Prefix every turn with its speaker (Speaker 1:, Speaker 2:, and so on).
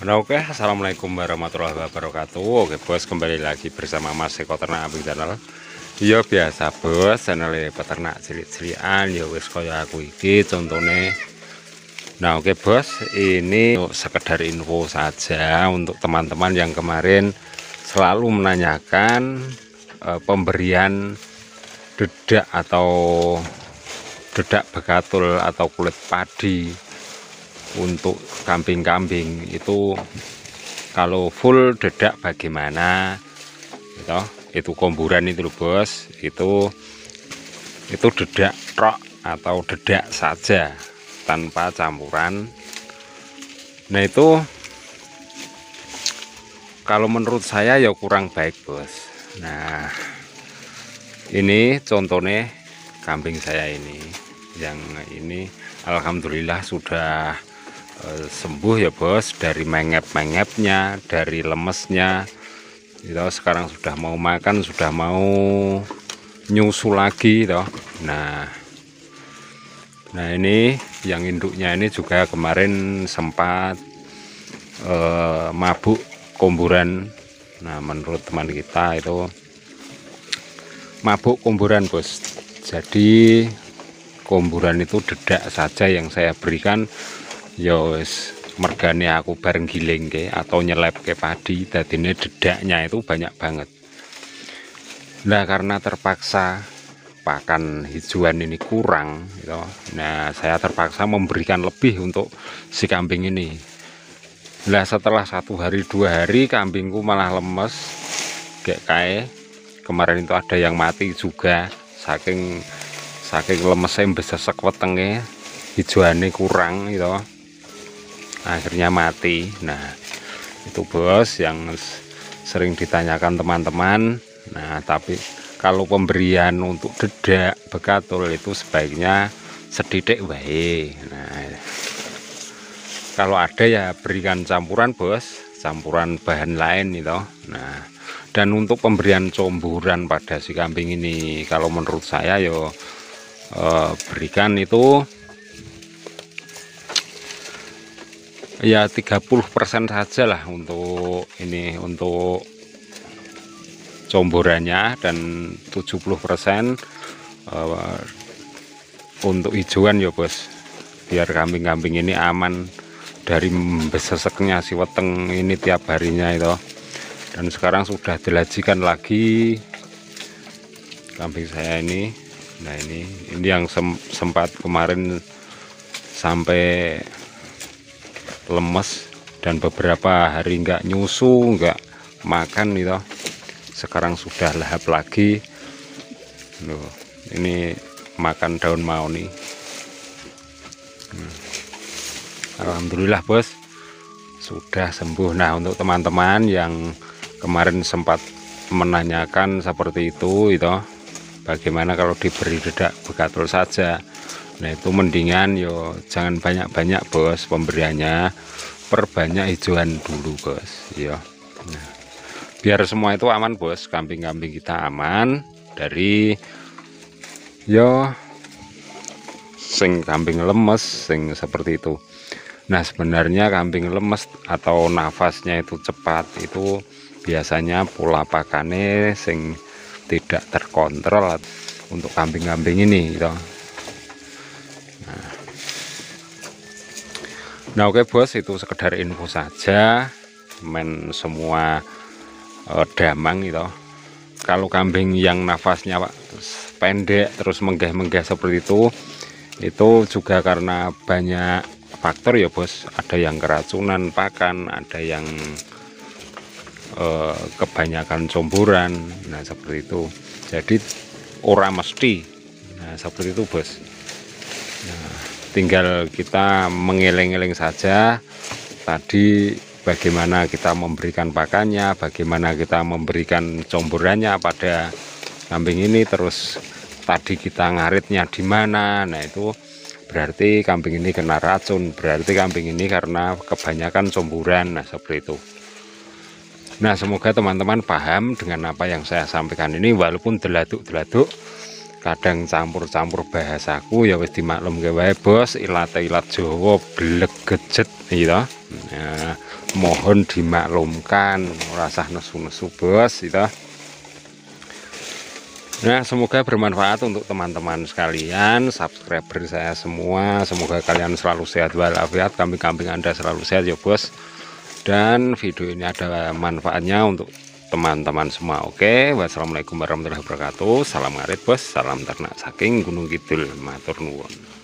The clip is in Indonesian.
Speaker 1: Oke, assalamualaikum warahmatullahi wabarakatuh. Oke bos, kembali lagi bersama Mas Eko Ternak Abing Channel. Ya biasa bos, channel peternak cilik-cilikan. Ya wis kaya aku iki contohnya. Nah oke bos, ini sekedar info saja untuk teman-teman yang kemarin selalu menanyakan pemberian dedak atau dedak bekatul atau kulit padi untuk kambing-kambing itu. Kalau full dedak bagaimana gitu. Itu komburan itu loh bos, itu dedak rok atau dedak saja tanpa campuran. Nah itu kalau menurut saya ya kurang baik bos. Nah ini contohnya kambing saya ini, yang ini alhamdulillah sudah sembuh ya bos, dari mengep-mengepnya, dari lemesnya itu. Sekarang sudah mau makan, sudah mau nyusu lagi toh. Nah ini yang induknya ini juga kemarin sempat mabuk komburan. Nah menurut teman kita itu mabuk komburan bos. Jadi komburan itu dedak saja yang saya berikan. Yos mergane aku bareng giling ke atau nyelep ke padi, dadine dedaknya itu banyak banget. Nah karena terpaksa pakan hijauan ini kurang gitu. Nah saya terpaksa memberikan lebih untuk si kambing ini. Nah setelah 1 hari 2 hari kambingku malah lemes kayak kemarin itu ada yang mati juga, saking lemesnya besesek wetenge, hijauannya kurang gitu, akhirnya mati. Nah itu bos yang sering ditanyakan teman-teman. Nah tapi kalau pemberian untuk dedak bekatul itu sebaiknya sedidik wae. Nah kalau ada ya berikan campuran bos, campuran bahan lain itu. Nah dan untuk pemberian comburan pada si kambing ini, kalau menurut saya yo berikan itu ya 30% saja lah untuk ini, untuk comborannya, dan 70% untuk hijauan ya bos, biar kambing-kambing ini aman dari beseseknya si weteng ini tiap harinya itu. Dan sekarang sudah dilajikan lagi kambing saya ini. Nah ini yang sempat kemarin sampai lemes dan beberapa hari enggak nyusu, enggak makan gitu. Sekarang sudah lahap lagi. Loh, ini makan daun mahoni. Alhamdulillah bos, sudah sembuh. Nah untuk teman-teman yang kemarin sempat menanyakan seperti itu, bagaimana kalau diberi dedak bekatul saja. Nah itu mendingan yo jangan banyak-banyak bos pemberiannya, perbanyak hijauan dulu bos ya. Nah, biar semua itu aman bos, kambing-kambing kita aman dari yo sing kambing lemes sing seperti itu. Nah sebenarnya kambing lemes atau nafasnya itu cepat itu biasanya pola pakannya sing tidak terkontrol untuk kambing-kambing ini gitu. Nah oke bos, itu sekedar info saja, men semua damang gitu. Kalau kambing yang nafasnya pendek terus menggeh-menggeh seperti itu juga karena banyak faktor ya bos. Ada yang keracunan pakan, ada yang kebanyakan comburan. Nah seperti itu, jadi ora mesti. Nah seperti itu bos. Nah, tinggal kita mengeleng-eleng saja tadi bagaimana kita memberikan pakannya, bagaimana kita memberikan comburannya pada kambing ini, terus tadi kita ngaritnya di mana. Nah itu berarti kambing ini kena racun, berarti kambing ini karena kebanyakan comburan. Nah seperti itu. Nah semoga teman-teman paham dengan apa yang saya sampaikan ini, walaupun deladuk-deladuk kadang campur-campur bahasaku ya wis dimaklumke wae bos, ilat Jawa blek gejet gitu. Nah, mohon dimaklumkan, ora usah nesu-nesu bos gitu. Nah, semoga bermanfaat untuk teman-teman sekalian, subscriber saya semua. Semoga kalian selalu sehat walafiat, kambing-kambing Anda selalu sehat ya bos. Dan video ini ada manfaatnya untuk teman-teman semua. Oke, wassalamualaikum warahmatullahi wabarakatuh. Salam ngarit bos, salam ternak saking Gunung Kidul, matur nuwun.